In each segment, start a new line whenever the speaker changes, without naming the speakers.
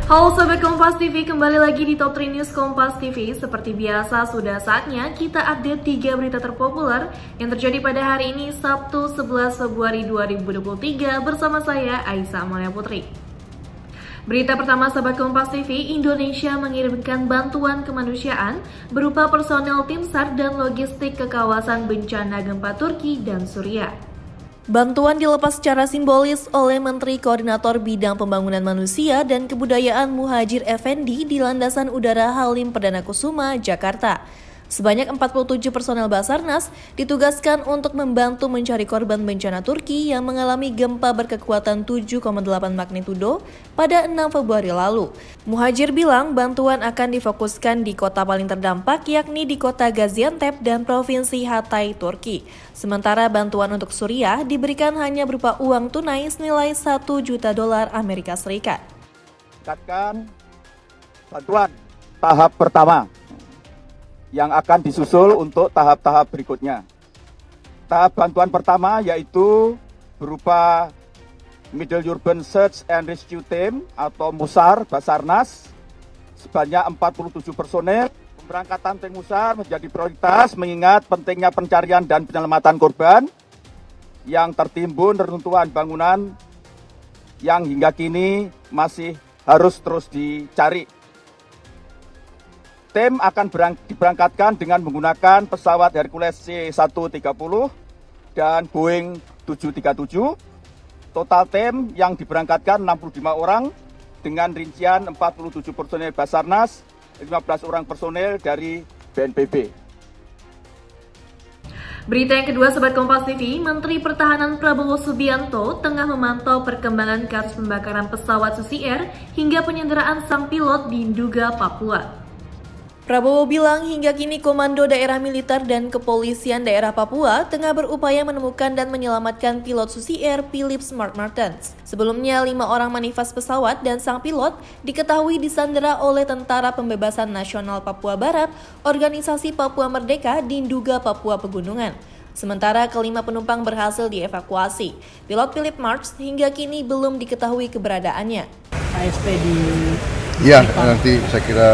Halo Sobat Kompas TV, kembali lagi di Top 3 News Kompas TV. Seperti biasa, sudah saatnya kita update 3 berita terpopuler yang terjadi pada hari ini, Sabtu 11 Februari 2023 bersama saya, Aisyah Amalia Putri. Berita pertama Sobat Kompas TV, Indonesia mengirimkan bantuan kemanusiaan berupa personel tim SAR dan logistik ke kawasan bencana gempa Turki dan Suriah. Bantuan dilepas secara simbolis oleh Menteri Koordinator Bidang Pembangunan Manusia dan Kebudayaan Muhadjir Effendi di Landasan Udara Halim Perdana Kusuma, Jakarta. Sebanyak 47 personel Basarnas ditugaskan untuk membantu mencari korban bencana Turki yang mengalami gempa berkekuatan 7,8 magnitudo pada 6 Februari lalu. Muhadjir bilang bantuan akan difokuskan di kota paling terdampak yakni di kota Gaziantep dan Provinsi Hatay, Turki. Sementara bantuan untuk Suriah diberikan hanya berupa uang tunai senilai $1 juta Amerika Serikat.
Tingkatkan bantuan tahap pertama yang akan disusul untuk tahap-tahap berikutnya. Tahap bantuan pertama yaitu berupa Middle Urban Search and Rescue Team atau MUSAR Basarnas sebanyak 47 personel. Pemberangkatan tim MUSAR menjadi prioritas mengingat pentingnya pencarian dan penyelamatan korban yang tertimbun reruntuhan bangunan yang hingga kini masih harus terus dicari. Tim akan diberangkatkan dengan menggunakan pesawat Hercules C-130 dan Boeing 737. Total tim yang diberangkatkan 65 orang dengan rincian 47 personel Basarnas, 15 orang personel dari BNPB.
Berita yang kedua Sobat Kompas TV, Menteri Pertahanan Prabowo Subianto tengah memantau perkembangan kasus pembakaran pesawat Susi Air hingga penyanderaan sang pilot di Nduga, Papua. Prabowo bilang hingga kini Komando Daerah Militer dan Kepolisian Daerah Papua tengah berupaya menemukan dan menyelamatkan pilot Susi Air Philip Smart Martens. Sebelumnya 5 orang manifest pesawat dan sang pilot diketahui disandera oleh Tentara Pembebasan Nasional Papua Barat, Organisasi Papua Merdeka di Nduga, Papua Pegunungan. Sementara kelima penumpang berhasil dievakuasi. Pilot Philip Martens hingga kini belum diketahui keberadaannya.
ASP di...
Ya, nanti saya kira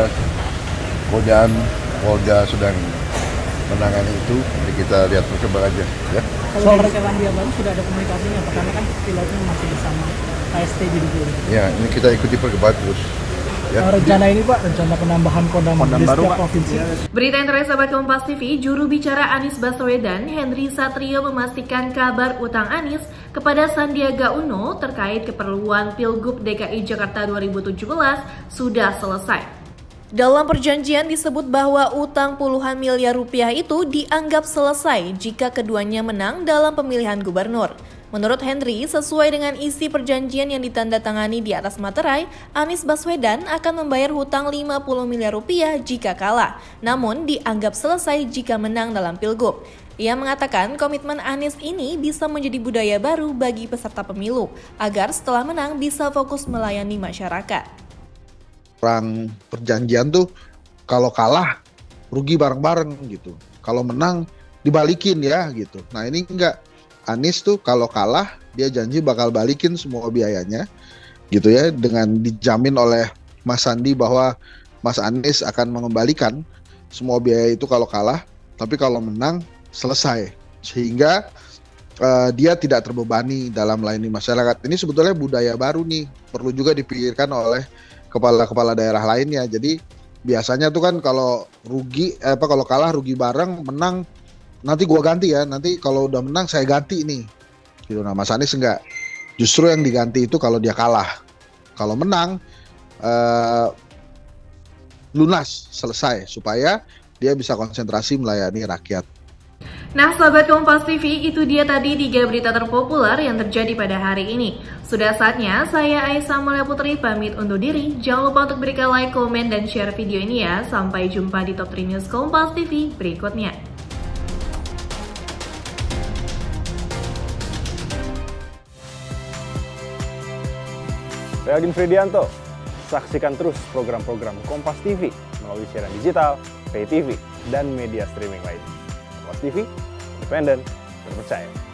Polda sedang menangani itu, jadi kita lihat perkembangannya ya.
Soal rencana dia baru sudah ada komunikasinya, karena kan pilotnya masih bersama AST di Dugul.
Ya, ini kita ikuti perkembangan terus. Ya.
Rencana ini Pak, rencana penambahan kodam di setiap provinsi.
Berita yang terakhir Sobat Kompas TV, juru bicara Anies Baswedan, Henry Satrio memastikan kabar utang Anies kepada Sandiaga Uno terkait keperluan Pilgub DKI Jakarta 2017 sudah selesai. Dalam perjanjian disebut bahwa utang puluhan miliar rupiah itu dianggap selesai jika keduanya menang dalam pemilihan gubernur. Menurut Henry, sesuai dengan isi perjanjian yang ditandatangani di atas materai, Anies Baswedan akan membayar hutang 50 miliar rupiah jika kalah, namun dianggap selesai jika menang dalam Pilgub. Ia mengatakan komitmen Anies ini bisa menjadi budaya baru bagi peserta pemilu, agar setelah menang bisa fokus melayani masyarakat.
Perang perjanjian tuh kalau kalah rugi bareng-bareng gitu. Kalau menang dibalikin ya gitu. Nah ini enggak. Anies tuh kalau kalah dia janji bakal balikin semua biayanya gitu ya, dengan dijamin oleh Mas Sandi bahwa Mas Anies akan mengembalikan semua biaya itu kalau kalah, tapi kalau menang selesai. Sehingga dia tidak terbebani dalam melayani masyarakat. Ini sebetulnya budaya baru nih, perlu juga dipikirkan oleh kepala-kepala daerah lainnya. Jadi biasanya tuh kan kalau kalau kalah rugi bareng, menang nanti gua ganti ya. Nanti kalau udah menang saya ganti nih. Gitu. Nah, Mas Anies enggak. Justru yang diganti itu kalau dia kalah. Kalau menang lunas, selesai supaya dia bisa konsentrasi melayani rakyat.
Nah Sobat Kompas TV, itu dia tadi 3 berita terpopuler yang terjadi pada hari ini. Sudah saatnya saya Aisyah Amalia Putri pamit undur diri. Jangan lupa untuk berikan like, komen, dan share video ini ya. Sampai jumpa di Top 3 News Kompas TV berikutnya.
Saya Aldin Fridianto. Saksikan terus program-program Kompas TV melalui siaran digital, pay TV, dan media streaming lain. Kompas TV, independen, terpercaya.